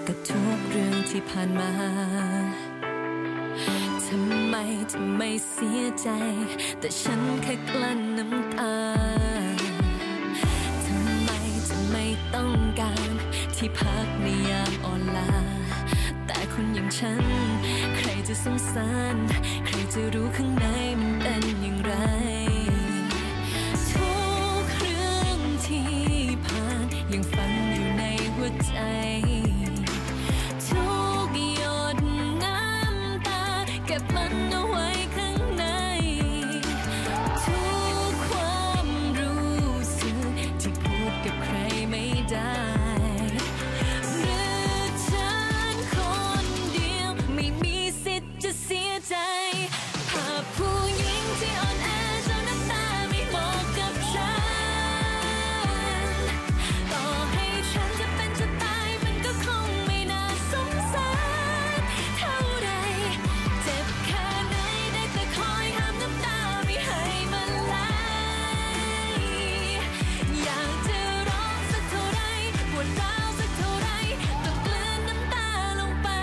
กับทุกเรื่องที่ผ่านมาทำไมจะไม่เสียใจแต่ฉันแค่กลั้นน้ำตาทำไมจะไม่ต้องการที่พักในยามอ่อนล้าแต่คนอย่างฉันใครจะสงสารใครจะรู้ข้างในมันเป็นอย่างไรทุกเรื่องที่ผ่านยังฝังอยู่ในหัวใจทุกหยดน้ำตาเก็บมันเอาไว้ข้างในทุกความรู้สึกที่พูดกับใครไม่ได้หรือฉันคนเดียวไม่มีสิทธิ์จะเสียใจหากผู้หญิงที่อ่อนแอจนน้ำตาไม่เหมาะกับฉันต่อให้ฉันจะเป็นจะตายมันก็คงไม่น่าสงสารเท่าไรเจ็บแค่ไหนได้แต่คอยห้ามน้ำตาไม่ให้มันไหลอยากจะร้องสักเท่าไรปวดร้าวสักเท่าไรต้องกลืนน้ำตาลงไป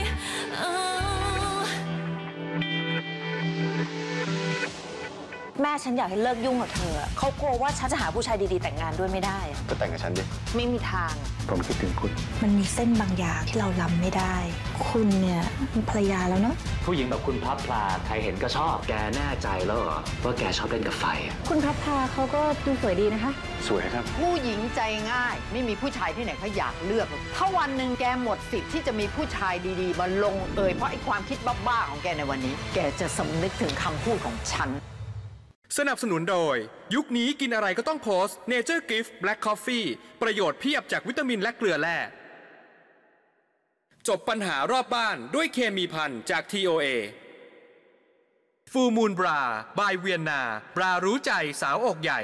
แม่ฉันอยากให้เลิกยุ่งกับเธอเขากลัวว่าฉันจะหาผู้ชายดีๆแต่งงานด้วยไม่ได้ก็แต่งกับฉันดิไม่มีทางผมคิดถึงคุณมันมีเส้นบางอย่างที่เราล้ำไม่ได้คุณเนี่ยมีภรรยาแล้วเนาะผู้หญิงแบบคุณพับพลาใครเห็นก็ชอบแกแน่ใจแล้วเหรอว่าแกชอบเล่นกับไฟคุณพับพลาเขาก็ดูสวยดีนะคะสวยครับผู้หญิงใจง่ายไม่มีผู้ชายที่ไหนเขาอยากเลือกถ้าวันหนึ่งแกหมดสิทธิ์ที่จะมีผู้ชายดีๆมาลงเอยเพราะไอ้ความคิดบ้าๆของแกในวันนี้แกจะสำนึกถึงคำพูดของฉันสนับสนุนโดยยุคนี้กินอะไรก็ต้องโพสต์ Nature Gift Black Coffee ประโยชน์เพียบจากวิตามินและเกลือแร่จบปัญหารอบบ้านด้วยเคมีภัณฑ์จาก TOA Full Moon Bra by เวียนนาบรารู้ใจสาวอกใหญ่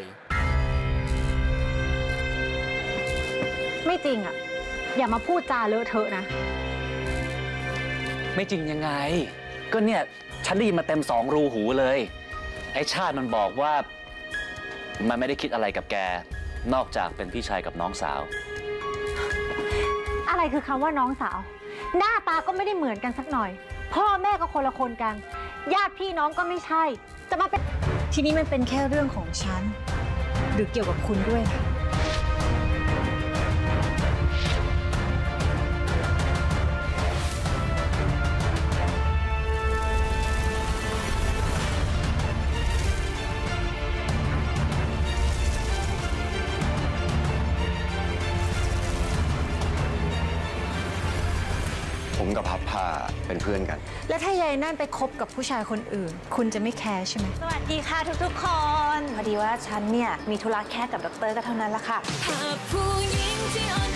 ไม่จริงอ่ะอย่ามาพูดจาเลอะเทอะนะไม่จริงยังไงก็เนี่ยฉันได้ยินมาเต็ม2 รูหูเลยไอ้ชาติมันบอกว่ามันไม่ได้คิดอะไรกับแกนอกจากเป็นพี่ชายกับน้องสาวอะไรคือคำว่าน้องสาวหน้าตาก็ไม่ได้เหมือนกันสักหน่อยพ่อแม่ก็คนละคนกันญาติพี่น้องก็ไม่ใช่จะมาเป็นทีนี้มันเป็นแค่เรื่องของฉันหรือเกี่ยวกับคุณด้วยค่ะผมกับพับพาเป็นเพื่อนกันและถ้ายายนั่นไปคบกับผู้ชายคนอื่นคุณจะไม่แคร์ใช่ไหมสวัสดีค่ะทุกๆคนพอดีว่าฉันเนี่ยมีธุระแค่กับดร.ก็เท่านั้นละค่ะผู้หญิงที่อ่อน